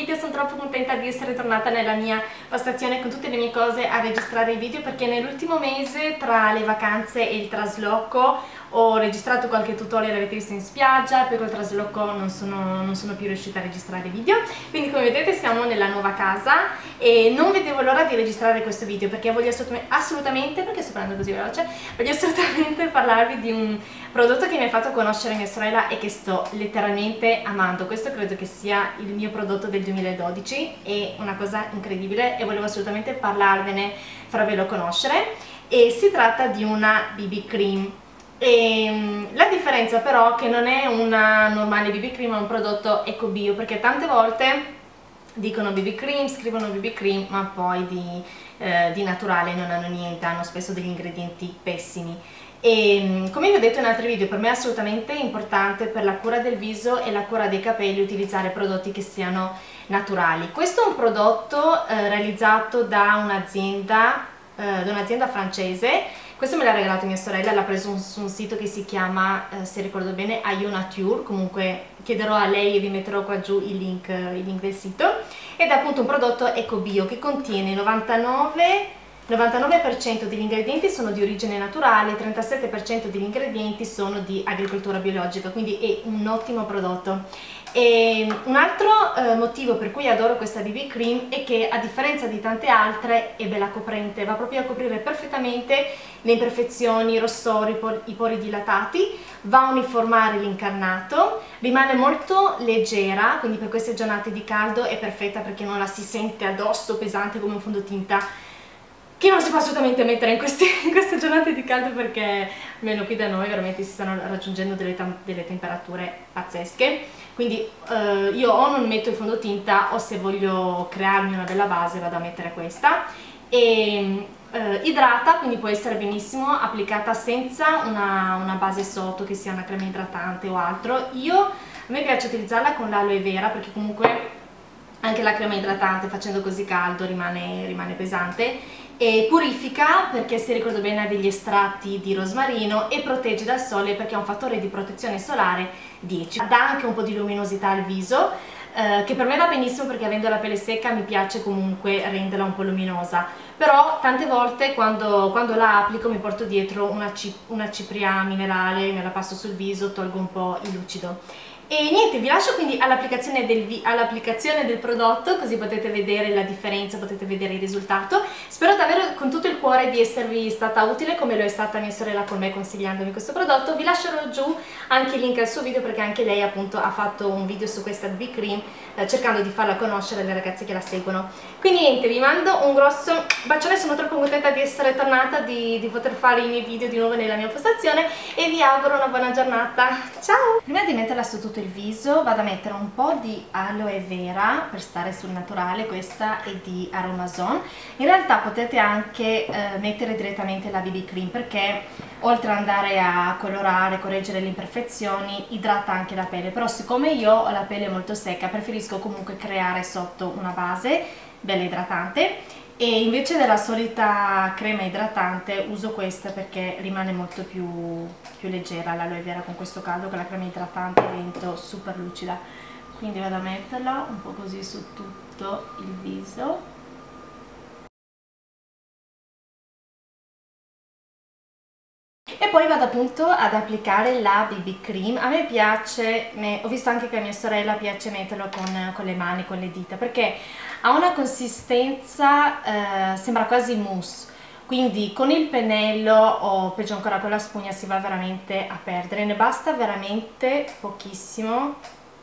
video, sono troppo contenta di essere tornata nella mia postazione con tutte le mie cose a registrare i video, perché nell'ultimo mese tra le vacanze e il trasloco ho registrato qualche tutorial, avete visto, in spiaggia, poi col trasloco non sono più riuscita a registrare video, quindi come vedete siamo nella nuova casa e non vedevo l'ora di registrare questo video perché voglio assolutamente, perché sto parlando così veloce, voglio assolutamente parlarvi di un prodotto che mi ha fatto conoscere mia sorella e che sto letteralmente amando. Questo credo che sia il mio prodotto del 2012, è una cosa incredibile e volevo assolutamente parlarvene, farvelo conoscere. E si tratta di una BB cream. La differenza però è che non è una normale BB cream, è un prodotto eco bio, perché tante volte dicono BB cream, scrivono BB cream, ma poi di naturale non hanno niente, hanno spesso degli ingredienti pessimi. E come vi ho detto in altri video, per me è assolutamente importante per la cura del viso e la cura dei capelli utilizzare prodotti che siano naturali. Questo è un prodotto realizzato da un'azienda francese. Questo me l'ha regalato mia sorella, l'ha preso su un sito che si chiama, se ricordo bene, Ayo Nature. Comunque chiederò a lei e vi metterò qua giù il link del sito. Ed è appunto un prodotto eco bio che contiene 99% degli ingredienti sono di origine naturale, 37% degli ingredienti sono di agricoltura biologica, quindi è un ottimo prodotto. E un altro motivo per cui adoro questa BB cream è che, a differenza di tante altre, è bella coprente, va proprio a coprire perfettamente le imperfezioni, i rossori, i pori dilatati, va a uniformare l'incarnato, rimane molto leggera, quindi per queste giornate di caldo è perfetta perché non la si sente addosso pesante come un fondotinta che non si può assolutamente mettere in queste giornate di caldo, perché almeno qui da noi veramente si stanno raggiungendo delle temperature pazzesche. Quindi io o non metto il fondotinta o, se voglio crearmi una bella base, vado a mettere questa. E idrata, quindi può essere benissimo applicata senza una base sotto, che sia una crema idratante o altro. A me piace utilizzarla con l'aloe vera, perché comunque anche la crema idratante, facendo così caldo, rimane pesante. E purifica, perché, se ricordo bene, ha degli estratti di rosmarino, e protegge dal sole perché ha un fattore di protezione solare 10. Dà anche un po' di luminosità al viso, che per me va benissimo perché, avendo la pelle secca, mi piace comunque renderla un po' luminosa. Però tante volte quando la applico mi porto dietro una cipria minerale, me la passo sul viso, tolgo un po' il lucido. E niente, vi lascio quindi all'applicazione del prodotto, così potete vedere la differenza, potete vedere il risultato. Spero davvero con tutto il cuore di esservi stata utile, come lo è stata mia sorella con me consigliandomi questo prodotto. Vi lascerò giù anche il link al suo video, perché anche lei appunto ha fatto un video su questa BB cream, cercando di farla conoscere alle ragazze che la seguono. Quindi niente, vi mando un grosso bacione, sono troppo contenta di essere tornata, di poter fare i miei video di nuovo nella mia postazione, e vi auguro una buona giornata. Ciao! Prima di metterla su tutto il viso vado a mettere un po' di aloe vera per stare sul naturale. Questa è di Aromazone. In realtà potete anche mettere direttamente la BB cream, perché oltre ad andare a colorare, correggere le imperfezioni, idrata anche la pelle. Però siccome io ho la pelle molto secca, preferisco comunque creare sotto una base bella idratante, e invece della solita crema idratante uso questa perché rimane molto più leggera l'aloe vera con questo caldo, che la crema idratante diventa super lucida. Quindi vado a metterla un po' così su tutto il viso. E poi vado appunto ad applicare la BB cream. A me piace, ho visto anche che a mia sorella piace metterlo con le mani, con le dita, perché ha una consistenza, sembra quasi mousse, quindi con il pennello o peggio ancora con la spugna si va veramente a perdere. Ne basta veramente pochissimo,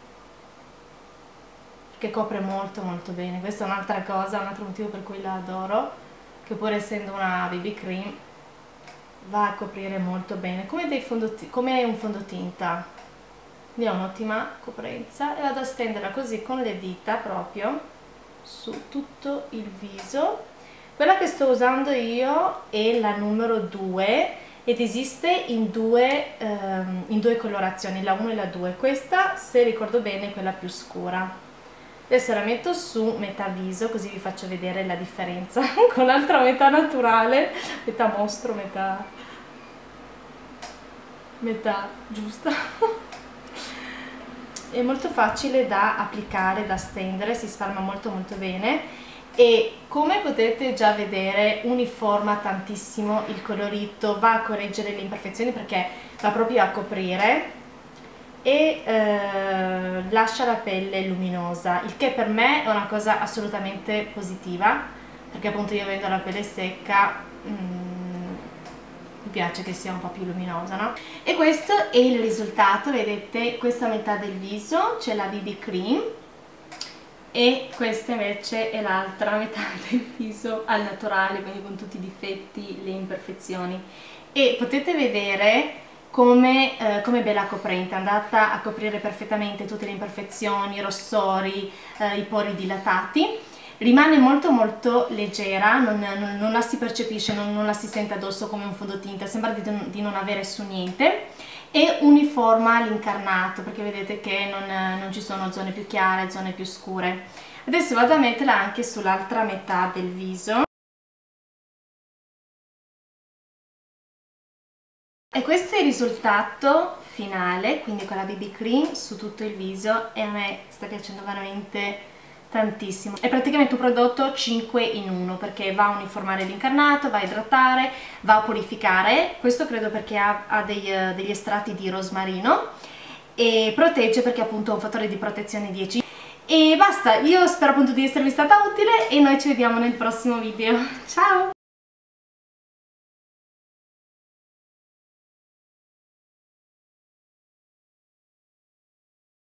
che copre molto molto bene. Questa è un'altra cosa, un altro motivo per cui la adoro, che pur essendo una BB cream va a coprire molto bene, come un fondotinta, quindi ha un'ottima coprenza. E vado a stenderla così con le dita proprio su tutto il viso. Quella che sto usando io è la numero 2 ed esiste in due colorazioni, la 1 e la 2. Questa, se ricordo bene, è quella più scura. Adesso la metto su metà viso, così vi faccio vedere la differenza con l'altra metà naturale, metà mostro, metà giusta. è molto facile da applicare, da stendere, si spalma molto bene e come potete già vedere uniforma tantissimo il colorito, va a correggere le imperfezioni perché va proprio a coprire e lascia la pelle luminosa, il che per me è una cosa assolutamente positiva, perché appunto io avendo la pelle secca mi piace che sia un po' più luminosa, no? E questo è il risultato, vedete, questa metà del viso c'è la BB cream e questa invece è l'altra metà del viso al naturale, quindi con tutti i difetti, le imperfezioni, e potete vedere come è bella coprente, è andata a coprire perfettamente tutte le imperfezioni, i rossori, i pori dilatati. Rimane molto leggera, non la si percepisce, non la si sente addosso come un fondotinta, sembra di non avere su niente, e uniforma l'incarnato perché vedete che non ci sono zone più chiare, zone più scure. Adesso vado a metterla anche sull'altra metà del viso. E questo è il risultato finale, quindi con la BB cream su tutto il viso, e a me sta piacendo veramente tantissimo. È praticamente un prodotto 5 in 1 perché va a uniformare l'incarnato, va a idratare, va a purificare. Questo credo perché ha degli estratti di rosmarino e protegge perché appunto ha un fattore di protezione 10. E basta, io spero appunto di esservi stata utile e noi ci vediamo nel prossimo video. Ciao!